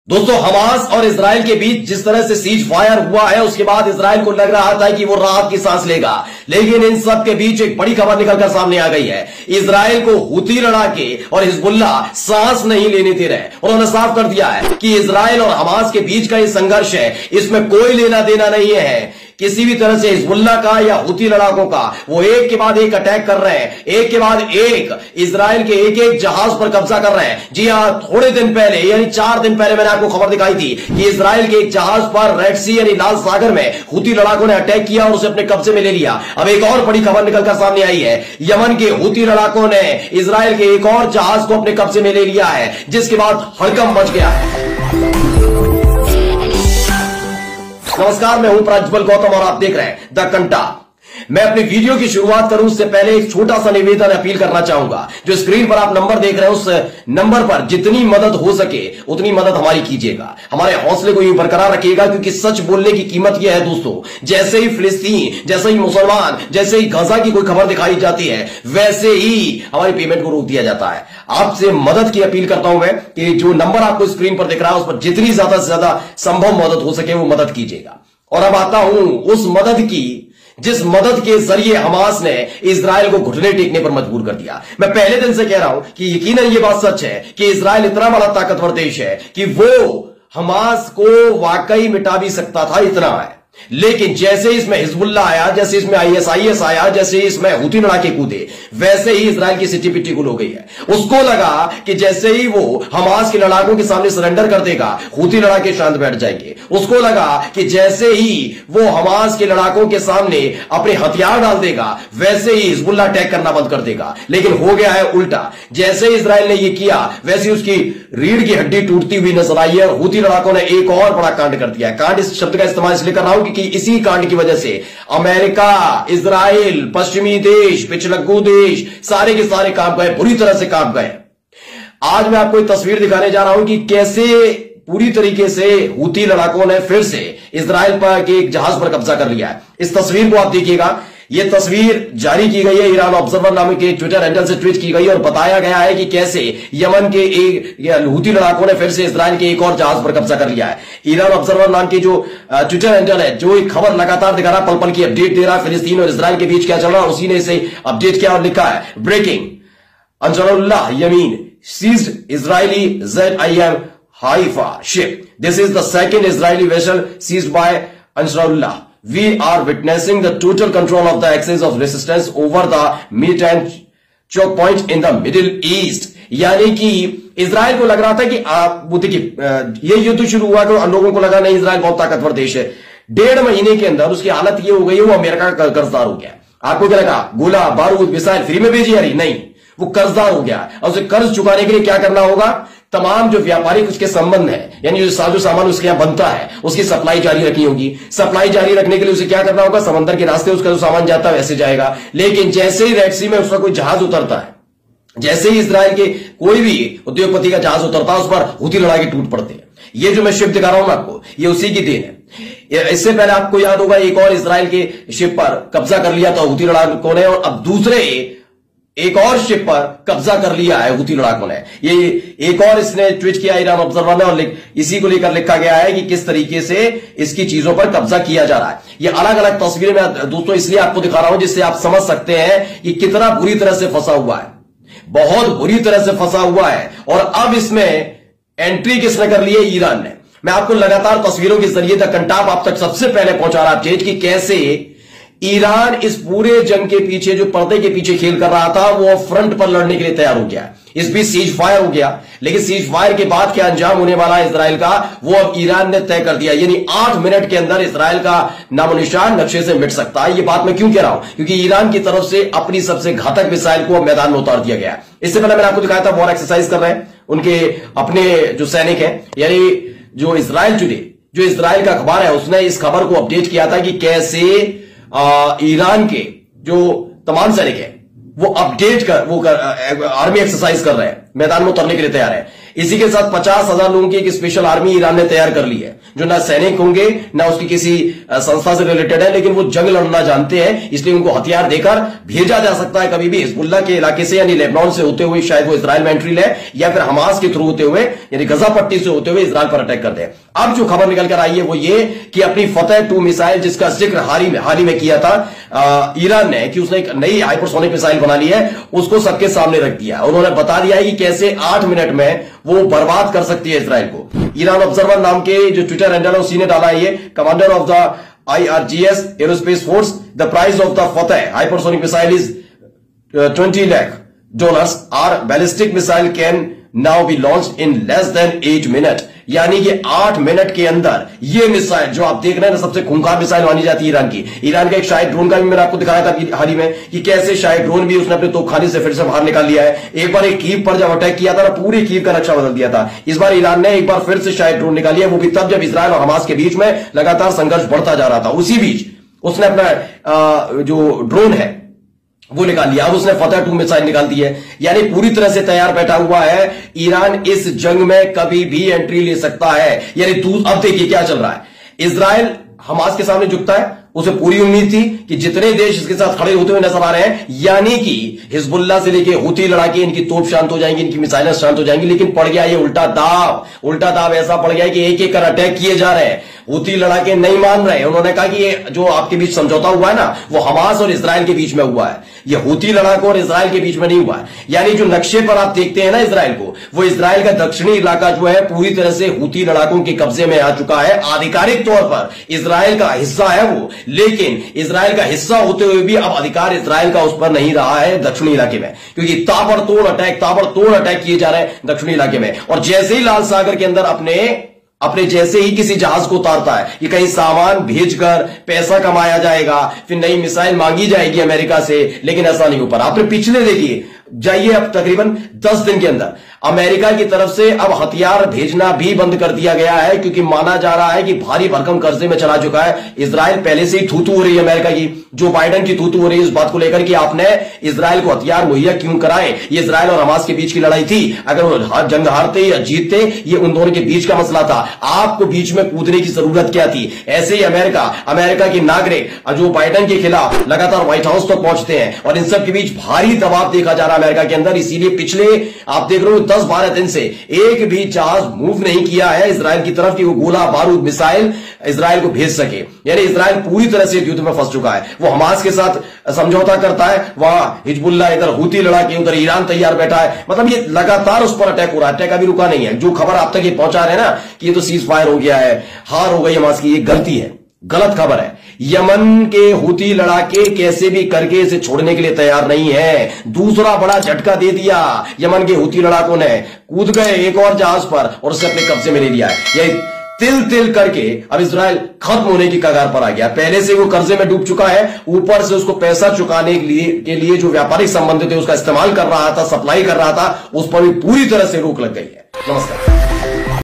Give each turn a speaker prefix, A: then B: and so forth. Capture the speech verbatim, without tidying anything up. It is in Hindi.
A: दोस्तों, हमास और इजराइल के बीच जिस तरह से सीज फायर हुआ है, उसके बाद इजराइल को लग रहा था कि वो राहत की सांस लेगा, लेकिन इन सब के बीच एक बड़ी खबर निकलकर सामने आ गई है। इजराइल को हुती लड़ाके और हिजबुल्ला सांस नहीं लेने दे रहे। उन्होंने साफ कर दिया है कि इजराइल और हमास के बीच का ये संघर्ष है, इसमें कोई लेना देना नहीं है किसी भी तरह से हिजबुल्ला का या हुती लड़ाकों का। वो एक के बाद एक अटैक कर रहे हैं, एक के बाद एक इजराइल के एक एक जहाज पर कब्जा कर रहे हैं। जी हां, थोड़े दिन पहले यानी चार दिन पहले मैंने आपको खबर दिखाई थी कि इजराइल के एक जहाज पर रेड सी यानी लाल सागर में हुती लड़ाकों ने अटैक किया और उसे अपने कब्जे में ले लिया। अब एक और बड़ी खबर निकलकर सामने आई है, यमन के हुती लड़ाकों ने इजराइल के एक और जहाज को अपने कब्जे में ले लिया है, जिसके बाद हड़कंप मच गया है। नमस्कार, मैं हूं प्रज्वल गौतम और आप देख रहे हैं द कंटा। मैं अपनी वीडियो की शुरुआत करूं उससे पहले एक छोटा सा निवेदन अपील करना चाहूंगा। जो स्क्रीन पर आप नंबर देख रहे हैं, उस नंबर पर जितनी मदद हो सके उतनी मदद हमारी कीजिएगा। हमारे हौसले को यूं बरकरार रखिएगा, क्योंकि सच बोलने की कीमत यह है दोस्तों, जैसे ही फिलिस्तीन, जैसे ही मुसलमान, जैसे ही गजा की कोई खबर दिखाई जाती है, वैसे ही हमारी पेमेंट को रोक दिया जाता है। आपसे मदद की अपील करता हूं मैं कि जो नंबर आपको स्क्रीन पर दिख रहा है, उस पर जितनी ज्यादा से ज्यादा संभव मदद हो सके वो मदद कीजिएगा। और अब आता हूं उस मदद की जिस मदद के जरिए हमास ने इजराइल को घुटने टेकने पर मजबूर कर दिया। मैं पहले दिन से कह रहा हूं कि यकीनन यह बात सच है कि इजराइल इतना बड़ा ताकतवर देश है कि वो हमास को वाकई मिटा भी सकता था, इतना है। लेकिन जैसे इसमें हिजबुल्ला आया, जैसे इसमें आईएसआईएस आया, जैसे इसमें हुती लड़ाके कूदे, वैसे ही इजराइल की सिटी पिटी गुल हो गई है। उसको लगा कि जैसे ही वो हमास के लड़ाकों के सामने सरेंडर कर देगा, हुती लड़ाके शांत बैठ जाएंगे। उसको लगा कि जैसे ही वो हमास के लड़ाकों के सामने अपने हथियार डाल देगा, वैसे ही हिजबुल्ला अटैक करना बंद कर देगा। लेकिन हो गया है उल्टा। जैसे इजराइल ने यह किया, वैसे ही उसकी रीढ़ की हड्डी टूटती हुई नजर आई है। हुती लड़ाकों ने एक और बड़ा कांड कर दिया है। कांड इस शब्द का इस्तेमाल इसलिए कर रहा हूं कि इसी कांड की वजह से अमेरिका, इजराइल, पश्चिमी देश, पिछलग्गू देश, सारे के सारे कांप गए, बुरी तरह से कांप गए। आज मैं आपको एक तस्वीर दिखाने जा रहा हूं कि कैसे पूरी तरीके से हुती लड़ाकों ने फिर से इजराइल पर के एक जहाज पर कब्जा कर लिया है। इस तस्वीर को आप देखिएगा। यह तस्वीर जारी की गई है, ईरान ऑब्जर्वर नामक के ट्विटर हैंडल से ट्वीट की गई और बताया गया है कि कैसे यमन के एक हुती लड़ाकों ने फिर से इजराइल के एक और जहाज पर कब्जा कर लिया है। ईरान ऑब्जर्वर नाम की जो ट्विटर हैंडल है, जो एक खबर लगातार दिखा रहा, पल पल की अपडेट दे रहा है फिलिस्तीन और इजराइल के बीच क्या चल रहा है, उसी ने इसे अपडेट किया और लिखा है, breaking, Ansarullah Yemen seized Israeli Z I M Haifa ship. This is the second Israeli vessel seized by Ansarullah. We are witnessing the total control of the axis of resistance over the militant choke point in the Middle East. यानी कि इजराइल को लग रहा था कि आप वो देखिए, ये युद्ध शुरू हुआ तो लोगों को लगा नहीं इजराइल बहुत ताकतवर देश है। डेढ़ महीने के अंदर उसकी हालत ये हो गई है, वो अमेरिका का कर्जदार हो गया। आपको क्या लगा, गोला बारूद मिसाइल फ्री में भेजी जा रही? नहीं, वो कर्जदार हो गया और उसे कर्ज चुकाने के लिए क्या करना होगा, तमाम जो व्यापारिक उसके संबंध है, यानी जो साजो सामान उसके यहां बनता है, उसकी सप्लाई जारी रखनी होगी। सप्लाई जारी रखने के लिए उसे क्या करना होगा, समंदर के रास्ते उसका जो सामान जाता है वैसे जाएगा। लेकिन जैसे ही रेड सी में उसका कोई जहाज उतरता है, जैसे ही इजराइल के कोई भी उद्योगपति का जहाज उतरता है, उस पर हुती लड़ाके टूट पड़ते हैं। ये जो मैं शिप दिखा रहा हूं आपको, ये उसी की देन है। इससे पहले आपको याद होगा एक और इजराइल के शिप पर कब्जा कर लिया था हुती लड़ाकों ने, और अब दूसरे एक और शिप पर कब्जा कर लिया है हुती लड़ाकों ने। ये एक और इसने ट्वीट किया ईरान ऑब्जर्वर ने, और इसी को लेकर लिखा गया है कि किस तरीके से इसकी चीजों पर कब्जा किया जा रहा है। ये अलग अलग तस्वीरें मैं दोस्तों इसलिए आपको दिखा रहा हूं जिससे आप समझ सकते हैं कि कितना बुरी तरह से फंसा हुआ है, बहुत बुरी तरह से फंसा हुआ है। और अब इसमें एंट्री किसने कर ली है, ईरान ने। मैं आपको लगातार तस्वीरों के जरिए द कंटाप आप तक सबसे पहले पहुंचा रहा अपडेट कि कैसे ईरान इस पूरे जंग के पीछे, जो पर्दे के पीछे खेल कर रहा था, वो फ्रंट पर लड़ने के लिए तैयार हो गया। इस बीच सीज फायर हो गया, लेकिन सीज फायर के बाद क्या अंजाम होने वाला है इजराइल का, वो अब ईरान ने तय कर दिया। यानी आठ मिनट के अंदर इजराइल का नामो निशान नक्शे से मिट सकता है। ये बात मैं क्यों कह रहा हूं, क्योंकि ईरान की तरफ से अपनी सबसे घातक मिसाइल को मैदान में उतार दिया गया। इससे पहले मैंने आपको दिखाया था वॉर एक्सरसाइज कर रहे हैं उनके अपने जो सैनिक हैं, यानी जो इजराइल टुडे, जो इजराइल का अखबार है, उसने इस खबर को अपडेट किया था कि कैसे आ, ईरान के जो तमाम सैनिक हैं वो अपडेट कर वो कर, आर्मी एक्सरसाइज कर रहे हैं, मैदान में उतरने के लिए तैयार है। इसी के साथ पचास हजार लोगों की एक स्पेशल आर्मी ईरान ने तैयार कर ली है, जो ना सैनिक होंगे ना उसकी किसी संस्था से रिलेटेड है, लेकिन वो जंग लड़ना जानते हैं, इसलिए उनको हथियार देकर भेजा जा सकता है कभी भी हिजबुल्ला के इलाके से यानी लेबनान से होते हुए शायद वो इजराइल में एंट्री ले, या फिर हमास के थ्रू होते हुए यानी गजा पट्टी से होते हुए इजराइल पर अटैक कर दे। अब जो खबर निकल कर आई है वो ये कि अपनी फतेह टू मिसाइल, जिसका जिक्र हाल ही में हाल ही में किया था ईरान ने कि उसने एक नई हाइपरसोनिक मिसाइल बना ली है, उसको सबके सामने रख दिया। उन्होंने बता दिया है कि कैसे आठ मिनट में वो बर्बाद कर सकती है इजराइल को। ईरान ऑब्जर्वर नाम के जो ट्विटर हैंडल है उसी ने डाला है ये, commander of the I R G S aerospace force, the price of the Fateh hypersonic missile is twenty lakh dollars, our ballistic missile can now be launch in less than eight minute. यानी कि आठ मिनट के अंदर ये मिसाइल जो आप देख रहे हैं ना, सबसे खूंखार मिसाइल मानी जाती है ईरान की। ईरान का एक शायद ड्रोन का भी मैंने आपको दिखाया था हाल ही में कि कैसे शायद ड्रोन भी उसने अपने तोपखाने से फिर से बाहर निकाल लिया है। एक बार एक कीव पर जब अटैक किया था ना, पूरी कीव का नक्शा बदल दिया था। इस बार ईरान ने एक बार फिर से शायद ड्रोन निकाली है, वो भी तब जब इजराइल और हमास के बीच में लगातार संघर्ष बढ़ता जा रहा था। उसी बीच उसने अपना जो ड्रोन है वो निकाल लिया। अब उसने फतेह टू मिसाइल निकाल दी है, यानी पूरी तरह से तैयार बैठा हुआ है। ईरान इस जंग में कभी भी एंट्री ले सकता है। यानी अब देखिए क्या चल रहा है, इजराइल हमास के सामने झुकता है, उसे पूरी उम्मीद थी कि जितने देश इसके साथ खड़े होते हुए नजर आ रहे हैं, यानी कि हिजबुल्ला से लेके हूती लड़ाके, इनकी तोप शांत हो जाएंगी, इनकी मिसाइलें शांत हो जाएंगी। लेकिन पड़ गया ये उल्टा दाव। उल्टा दाव ऐसा पड़ गया कि एक एक कर अटैक किए जा रहे हैं। हूती लड़ाके नहीं मान रहे। उन्होंने कहा कि ये जो आपके बीच समझौता हुआ है ना, वो हमास और इजराइल के बीच में हुआ है, ये हूती लड़ाकों और इजराइल के बीच में नहीं हुआ है। यानी जो नक्शे पर आप देखते हैं ना इजराइल को, वो इजराइल का दक्षिणी इलाका जो है पूरी तरह से हूती लड़ाकों के कब्जे में आ चुका है। आधिकारिक तौर पर इजराइल का हिस्सा है वो, लेकिन इजराइल का हिस्सा होते हुए भी अब अधिकार इजराइल का उस पर नहीं रहा है दक्षिणी इलाके में, क्योंकि ताबड़तोड़ अटैक ताबड़तोड़ अटैक किए जा रहे हैं दक्षिणी इलाके में। और जैसे ही लाल सागर के अंदर अपने अपने जैसे ही किसी जहाज को उतारता है कि कहीं सामान भेजकर पैसा कमाया जाएगा, फिर नई मिसाइल मांगी जाएगी अमेरिका से, लेकिन ऐसा नहीं हो पा रहा। आपने पिछले देखिए जाइए, अब तकरीबन दस दिन के अंदर अमेरिका की तरफ से अब हथियार भेजना भी बंद कर दिया गया है, क्योंकि माना जा रहा है कि भारी भरकम कर्जे में चला चुका है इजराइल। पहले से ही थूथू हो रही है अमेरिका की, जो बाइडेन की थूथू हो रही है इस बात को लेकर कि आपने इजराइल को हथियार मुहैया क्यों कराए। ये इजराइल और हमास के बीच की लड़ाई थी, अगर वो जंग हारते या जीतते ये उन दोनों के बीच का मसला था, आपको बीच में कूदने की जरूरत क्या थी। ऐसे ही अमेरिका अमेरिका के नागरिक जो बाइडेन के खिलाफ लगातार व्हाइट हाउस तक पहुंचते हैं, और इन सब के बीच भारी दबाव देखा जा रहा है अमेरिका के अंदर। इसीलिए पिछले आप देख रहे हो दस बारह दिन से एक भी जहाज मूव नहीं किया है इजराइल की तरफ कि वो गोला बारूद मिसाइल इजराइल को भेज सके। यानी इजराइल पूरी तरह से युद्ध में फंस चुका है। वो हमास के साथ समझौता करता है, वहां हिजबुल्ला इधर हूती लड़ाके, उधर ईरान तैयार बैठा है। मतलब ये लगातार उस पर अटैक हो रहा है, अटैक अभी रुका नहीं है। जो खबर आप तक ये पहुंचा रहे हैं ना कि ये तो सीज फायर हो गया है, हार हो गई हमास की, ये गलती है, गलत खबर है। यमन के हूती लड़ाके कैसे भी करके इसे छोड़ने के लिए तैयार नहीं है। दूसरा बड़ा झटका दे दिया यमन के हूती लड़ाकों ने, कूद गए एक और जहाज पर और उसे अपने कब्जे में ले लिया है। यही तिल तिल करके अब इजराइल खत्म होने की कगार पर आ गया। पहले से वो कर्जे में डूब चुका है, ऊपर से उसको पैसा चुकाने के लिए के लिए जो व्यापारिक संबंध थे उसका इस्तेमाल कर रहा था, सप्लाई कर रहा था, उस पर भी पूरी तरह से रोक लग गई है। नमस्कार।